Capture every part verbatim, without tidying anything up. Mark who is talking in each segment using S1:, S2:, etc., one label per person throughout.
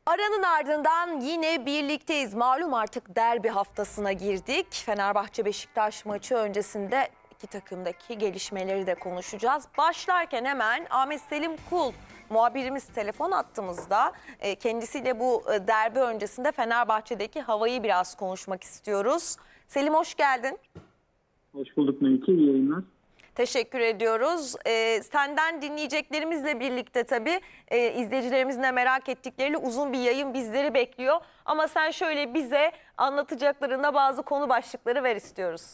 S1: Aranın ardından yine birlikteyiz. Malum artık derbi haftasına girdik. Fenerbahçe-Beşiktaş maçı öncesinde iki takımdaki gelişmeleri de konuşacağız. Başlarken hemen Ahmet Selim Kul muhabirimiz telefon attığımızda kendisiyle bu derbi öncesinde Fenerbahçe'deki havayı biraz konuşmak istiyoruz. Selim hoş geldin.
S2: Hoş bulduk Melike, iyi yayınlar.
S1: Teşekkür ediyoruz. Ee, senden dinleyeceklerimizle birlikte tabii e, izleyicilerimizin de merak ettikleriyle uzun bir yayın bizleri bekliyor. Ama sen şöyle bize anlatacaklarında bazı konu başlıkları ver istiyoruz.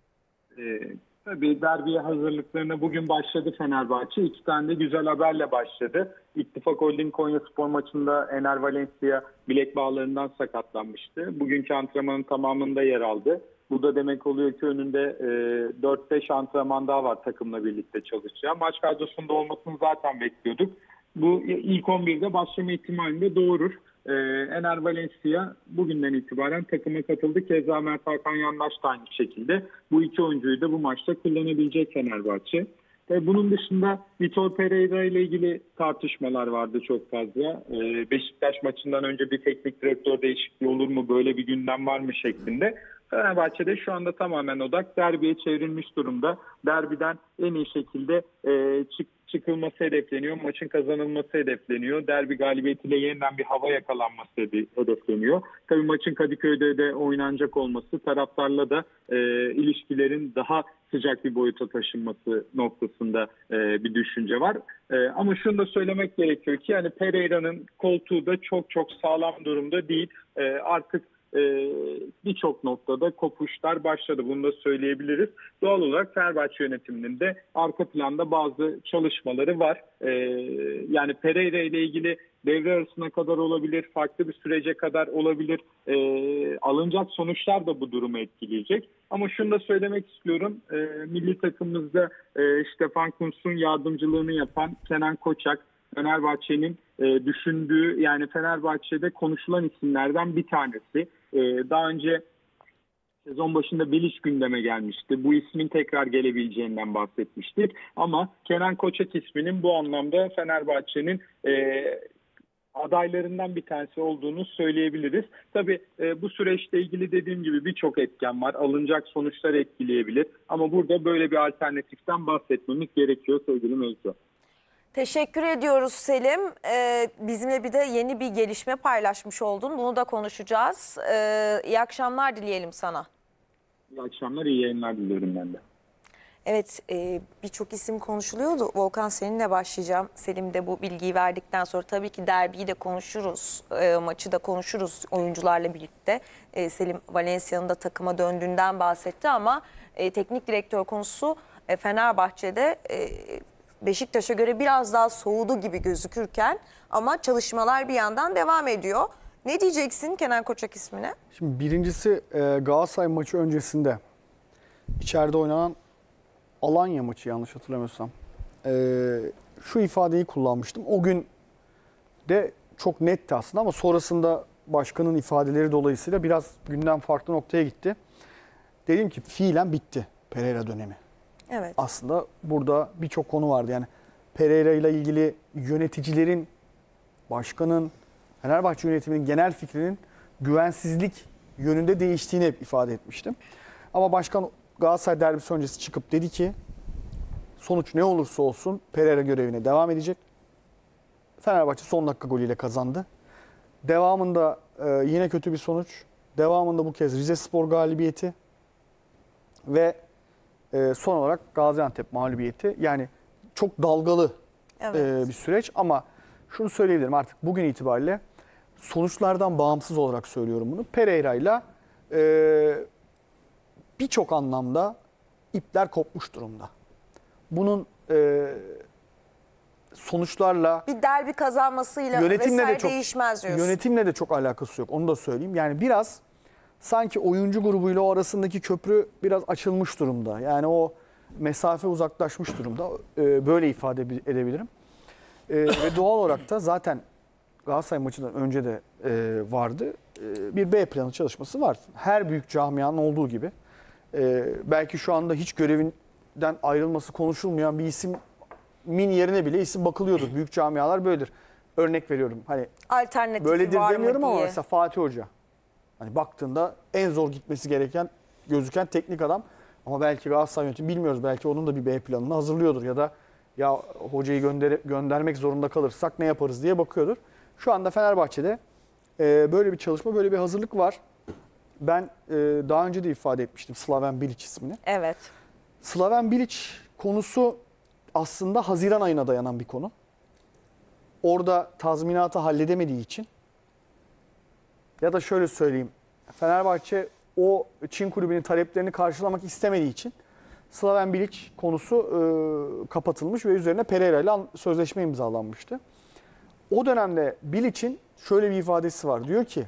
S2: Ee, tabii derbiye hazırlıklarına bugün başladı Fenerbahçe. İki tane de güzel haberle başladı. İttifak Holding Konyaspor maçında Ener Valencia bilek bağlarından sakatlanmıştı. Bugünkü antrenmanın tamamında yer aldı. Bu da demek oluyor ki önünde e, dört beş antrenman daha var takımla birlikte çalışacağı. Maç kadrosunda olmasını zaten bekliyorduk. Bu ilk on birde başlama ihtimalini de doğurur. E, Ener Valencia bugünden itibaren takıma katıldı. Keza Mert Hakan Yandaş da aynı şekilde. Bu iki oyuncuyu da bu maçta kullanabilecek Fenerbahçe. E, bunun dışında Vitor Pereira ile ilgili tartışmalar vardı çok fazla. E, Beşiktaş maçından önce bir teknik direktör değişikliği olur mu, böyle bir gündem var mı şeklinde. Fenerbahçe'de şu anda tamamen odak derbiye çevrilmiş durumda. Derbiden en iyi şekilde e, çık, çıkılması hedefleniyor. Maçın kazanılması hedefleniyor. Derbi galibiyetiyle yeniden bir hava yakalanması hedefleniyor. Tabii maçın Kadıköy'de de oynanacak olması, taraftarla da e, ilişkilerin daha sıcak bir boyuta taşınması noktasında e, bir düşünce var. E, ama şunu da söylemek gerekiyor ki yani Pereira'nın koltuğu da çok çok sağlam durumda değil. E, artık Ee, birçok noktada kopuşlar başladı. Bunu da söyleyebiliriz. Doğal olarak Fenerbahçe yönetiminin de arka planda bazı çalışmaları var. Ee, yani Pereira ile ilgili devre arasına kadar olabilir, farklı bir sürece kadar olabilir. Ee, alınacak sonuçlar da bu durumu etkileyecek. Ama şunu da söylemek istiyorum. Ee, milli takımımızda e, Stefan Kuntz'un yardımcılığını yapan Kenan Koçak, Fenerbahçe'nin e, düşündüğü, yani Fenerbahçe'de konuşulan isimlerden bir tanesi. E, daha önce sezon başında Bilic gündeme gelmişti. Bu ismin tekrar gelebileceğinden bahsetmiştik. Ama Kenan Koçak isminin bu anlamda Fenerbahçe'nin e, adaylarından bir tanesi olduğunu söyleyebiliriz. Tabii e, bu süreçle ilgili dediğim gibi birçok etken var. Alınacak sonuçlar etkileyebilir. Ama burada böyle bir alternatiften bahsetmemiz gerekiyor sevgili Melike.
S1: Teşekkür ediyoruz Selim. Ee, bizimle bir de yeni bir gelişme paylaşmış oldun. Bunu da konuşacağız. Ee, iyi akşamlar dileyelim sana.
S2: İyi akşamlar, iyi yayınlar diliyorum ben de.
S1: Evet, e, birçok isim konuşuluyordu. Volkan seninle başlayacağım. Selim de bu bilgiyi verdikten sonra tabii ki derbiyi de konuşuruz. E, maçı da konuşuruz oyuncularla birlikte. E, Selim Valencia'nın da takıma döndüğünden bahsetti ama e, teknik direktör konusu e, Fenerbahçe'de e, Beşiktaş'a göre biraz daha soğudu gibi gözükürken ama çalışmalar bir yandan devam ediyor. Ne diyeceksin Kenan Koçak ismine?
S3: Şimdi birincisi e, Galatasaray maçı öncesinde içeride oynanan Alanya maçı yanlış hatırlamıyorsam e, şu ifadeyi kullanmıştım. O gün de çok netti aslında ama sonrasında başkanın ifadeleri dolayısıyla biraz gündem farklı noktaya gitti. Dedim ki fiilen bitti Pereira dönemi.
S1: Evet.
S3: Aslında burada birçok konu vardı. Yani Pereira ile ilgili yöneticilerin, başkanın, Fenerbahçe yönetiminin genel fikrinin güvensizlik yönünde değiştiğini hep ifade etmiştim. Ama başkan Galatasaray derbisi öncesi çıkıp dedi ki sonuç ne olursa olsun Pereira görevine devam edecek. Fenerbahçe son dakika golüyle kazandı. Devamında e, yine kötü bir sonuç. Devamında bu kez Rizespor galibiyeti ve e, son olarak Gaziantep mağlubiyeti. Yani çok dalgalı
S1: evet.
S3: e, bir süreç ama şunu söyleyebilirim artık bugün itibariyle sonuçlardan bağımsız olarak söylüyorum bunu. Pereira'yla e, birçok anlamda ipler kopmuş durumda. Bunun e, sonuçlarla
S1: bir derbi kazanmasıyla
S3: yönetimle
S1: vesaire
S3: de çok,
S1: değişmez diyorsun.
S3: Yönetimle de çok alakası yok. Onu da söyleyeyim. Yani biraz sanki oyuncu grubuyla o arasındaki köprü biraz açılmış durumda. Yani o mesafe uzaklaşmış durumda. E, böyle ifade edebilirim. E, ve doğal olarak da zaten Galatasaray maçından önce de e, vardı. E, bir B planı çalışması var. Her büyük camianın olduğu gibi. E, belki şu anda hiç görevinden ayrılması konuşulmayan bir ismin yerine bile isim bakılıyordur. Büyük camialar böyledir. örnek veriyorum. Hani
S1: Alternatifi
S3: böyledir
S1: var mı
S3: demiyorum ama
S1: diye.
S3: mesela Fatih Hoca. Hani baktığında en zor gitmesi gereken gözüken teknik adam. Ama belki Galatasaray yönetimi bilmiyoruz. Belki onun da bir B planını hazırlıyordur ya da ya hocayı gönder göndermek zorunda kalırsak ne yaparız diye bakıyordur. Şu anda Fenerbahçe'de e, böyle bir çalışma, böyle bir hazırlık var. Ben e, daha önce de ifade etmiştim Slaven Bilic ismini.
S1: Evet.
S3: Slaven Bilic konusu aslında Haziran ayına dayanan bir konu. Orada tazminatı halledemediği için ya da şöyle söyleyeyim. Fenerbahçe o Çin kulübünün taleplerini karşılamak istemediği için Slaven Bilic konusu e, kapatılmış ve üzerine Pereira ile sözleşme imzalanmıştı. O dönemde Bilic'in şöyle bir ifadesi var. Diyor ki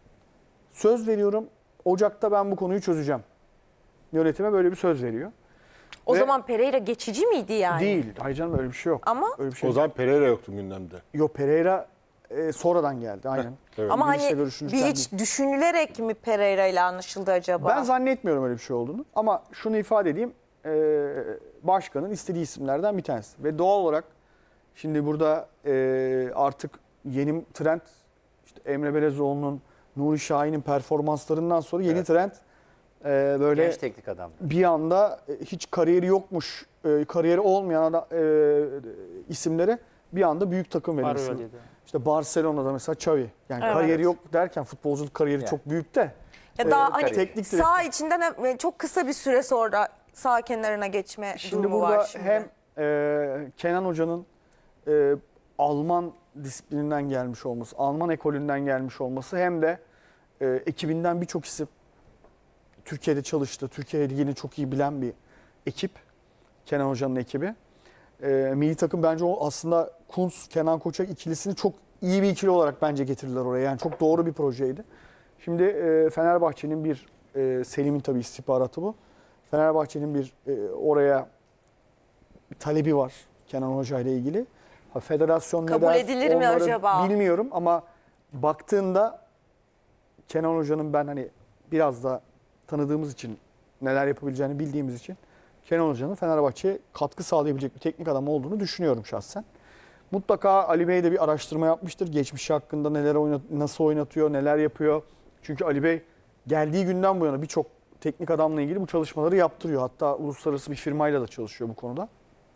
S3: söz veriyorum Ocak'ta ben bu konuyu çözeceğim. Yönetime böyle bir söz veriyor.
S1: O
S3: Ve
S1: zaman Pereira geçici miydi yani?
S3: Değil. Hayır canım öyle bir şey yok.
S1: Ama
S3: öyle bir şey
S4: O zaman Pereira yoktu gündemde.
S3: Yok Pereira e, sonradan geldi aynen.
S4: Evet.
S1: ama
S3: Bilic'le
S1: hani
S3: görüşülürken
S1: Bilic düşünülerek mi Pereira ile anlaşıldı acaba?
S3: Ben zannetmiyorum öyle bir şey olduğunu. Ama şunu ifade edeyim. E, başkanın istediği isimlerden bir tanesi. Ve doğal olarak şimdi burada e, artık yeni trend işte Emre Belezoğlu'nun, Nuri Şahin'in performanslarından sonra yeni
S4: Evet.
S3: trend e, böyle
S5: Genç teknik adam.
S3: bir anda e, hiç kariyeri yokmuş, e, kariyeri olmayan adam, e, isimlere bir anda büyük takım verilmesi.
S5: Paroliydi.
S3: İşte Barcelona'da mesela Xavi. Yani
S1: Evet.
S3: kariyeri yok derken futbolculuk kariyeri
S5: Yani.
S3: çok büyük de.
S1: Ya daha
S3: e,
S1: hani
S3: teknik
S1: sağ içinden hem- çok kısa bir süre sonra sağ kenarına geçme
S3: Şimdi
S1: durumu
S3: burada
S1: var şimdi.
S3: hem e, Kenan Hoca'nın e, Alman disiplininden gelmiş olması, Alman ekolünden gelmiş olması hem de e, ekibinden birçok isim Türkiye'de çalıştı. Türkiye ligini çok iyi bilen bir ekip. Kenan Hoca'nın ekibi. E, milli takım bence o aslında Kuntz, Kenan Koçak ikilisini çok iyi bir ikili olarak bence getirdiler oraya. Yani çok doğru bir projeydi. Şimdi e, Fenerbahçe'nin bir, e, Selim'in tabii istihbaratı bu. Fenerbahçe'nin bir e, oraya bir talebi var Kenan Hoca ile ilgili. Ha, federasyon
S1: Kabul
S3: ne der,
S1: edilir mi
S3: onları
S1: acaba?
S3: Bilmiyorum ama baktığında Kenan Hoca'nın ben hani biraz da tanıdığımız için, neler yapabileceğini bildiğimiz için Kenan Hoca'nın Fenerbahçe'ye katkı sağlayabilecek bir teknik adam olduğunu düşünüyorum şahsen. Mutlaka Ali Bey de bir araştırma yapmıştır. Geçmişi hakkında neler oynat, nasıl oynatıyor, neler yapıyor. Çünkü Ali Bey geldiği günden bu yana birçok teknik adamla ilgili bu çalışmaları yaptırıyor. Hatta uluslararası bir firmayla da çalışıyor bu konuda.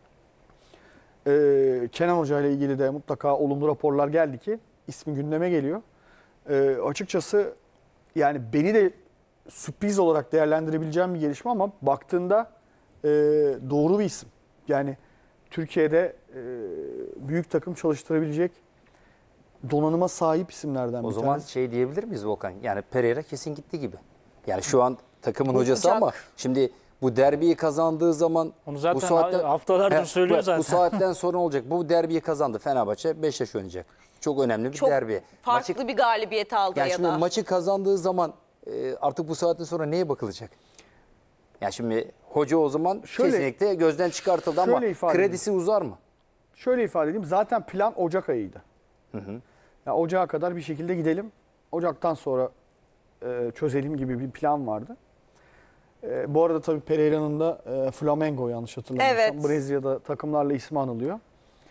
S3: Ee, Kenan Hoca ile ilgili de mutlaka olumlu raporlar geldi ki ismi gündeme geliyor. Ee, açıkçası yani beni de sürpriz olarak değerlendirebileceğim bir gelişme ama baktığında e, doğru bir isim. Yani Türkiye'de e, büyük takım çalıştırabilecek donanıma sahip isimlerden
S5: O
S3: bir
S5: zaman
S3: tanesi.
S5: şey diyebilir miyiz Volkan? Yani Pereira kesin gitti gibi. Yani şu an takımın hocası
S1: Olacak.
S5: ama şimdi bu derbiyi kazandığı zaman
S6: Onu zaten
S5: bu saatten,
S6: haftalardır
S5: He,
S6: söylüyor
S5: bu-
S6: zaten.
S5: Bu saatten sonra olacak. Bu derbiyi kazandı Fenerbahçe beş yaş oynayacak. Çok önemli bir
S1: Çok
S5: derbi.
S1: farklı
S5: Maçı,
S1: bir galibiyet aldı
S5: yani
S1: ya
S5: şimdi
S1: da.
S5: maçı kazandığı zaman e, artık bu saatten sonra neye bakılacak? Yani şimdi hoca o zaman
S3: Şöyle-
S5: kesinlikle gözden çıkartıldı ama
S3: şöyle ifade edeyim.
S5: kredisi uzar mı?
S3: Şöyle ifade edeyim. Zaten plan Ocak ayıydı. Ya Ocağa kadar bir şekilde gidelim. Ocaktan sonra e, çözelim gibi bir plan vardı. E, bu arada tabii Pereira'nın da e, Flamengo yanlış hatırlamıyorsam.
S1: Evet.
S3: Brezilya'da takımlarla ismi anılıyor.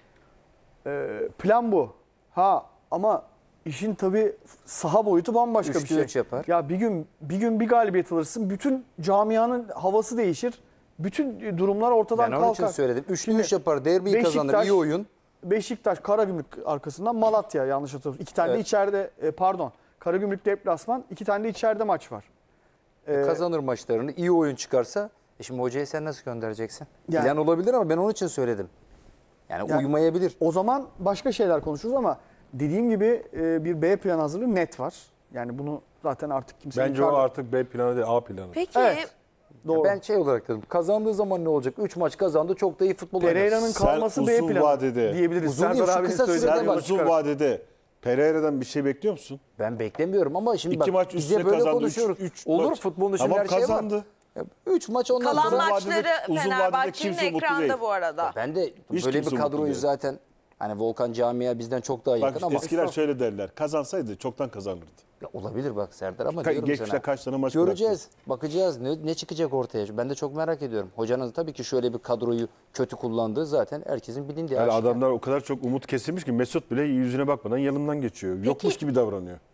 S3: E, plan bu. Ha ama işin tabii saha boyutu bambaşka bir
S5: Üçte
S3: şey.
S5: üç yapar.
S3: Ya bir gün bir gün bir galibiyet alırsın. Bütün camianın havası değişir. Bütün durumlar ortadan
S5: Ben onun için
S3: kalkar.
S5: söyledim. Üçlü
S3: Şimdi
S5: üç yapar, derbiyi kazanır,
S3: Beşiktaş-
S5: iyi oyun.
S3: Beşiktaş, Karagümrük arkasından Malatya yanlış hatırlamıyorum. İki tane de
S5: Evet.
S3: içeride e, pardon. Karagümrük deplasman, iki tane de içeride maç var. Ee,
S5: Kazanır maçlarını, iyi oyun çıkarsa e şimdi hocayı sen nasıl göndereceksin?
S3: Yani-
S5: Plan olabilir ama ben onun için söyledim. Yani,
S3: Yani-
S5: uymayabilir.
S3: O zaman başka şeyler konuşuruz ama dediğim gibi e, bir B plan hazırlığı net var. Yani bunu zaten artık kimse
S4: Bence o
S3: inkar-
S4: artık B planı değil A planı.
S1: Peki
S3: Evet. Doğru.
S5: Ben şey olarak dedim. Kazandığı zaman ne olacak? üç maç kazandı. Çok da iyi futbol oynadı.
S3: Pereira'nın
S4: Sen
S3: kalması B
S4: uzun
S3: planı
S4: vadede-
S3: diyebiliriz.
S5: Uzun değil,
S3: Serdar
S5: şu
S3: abinin
S5: kısa sürede
S3: söylediği
S4: Sen
S5: bak,
S3: yola
S4: uzun
S3: çıkarak.
S4: vadede Pereira'dan bir şey bekliyor musun?
S5: Ben beklemiyorum ama şimdi
S4: İki
S5: bak
S4: maç
S5: biz
S4: üstüne
S5: de böyle
S4: kazandı, üç-
S5: konuşuyoruz.
S4: üç
S5: Olur
S4: maç.
S5: futbolun içinde
S4: Tamam,
S5: her şey
S4: kazandı.
S5: var. üç maç ondan
S1: kalan
S5: sonra
S4: vadede-
S1: maçları
S4: uzun vadede
S1: Fenerbahçe'nin
S4: kimse mutlu
S1: ekranda
S4: değil.
S1: bu arada.
S5: ben de
S4: Hiç
S5: böyle
S4: kimse
S5: bir
S4: mutlu
S5: kadroyu
S4: değil.
S5: zaten Hani Volkan camia bizden çok daha yakın
S4: Bak
S5: ama
S4: eskiler şöyle derler. Kazansaydı çoktan kazanırdı.
S5: ya olabilir bak Serdar ama
S4: Ka-
S5: diyorum
S4: geçmişte
S5: sana.
S4: kaç tane maç
S5: göreceğiz, bakacağız ne, ne çıkacak ortaya. Ben de çok merak ediyorum. Hocanın tabii ki şöyle bir kadroyu kötü kullandığı zaten herkesin bilindiği
S4: Yani
S5: aşikar.
S4: adamlar o kadar çok umut kesilmiş ki Mesut bile yüzüne bakmadan yanından geçiyor. Yokmuş gibi davranıyor.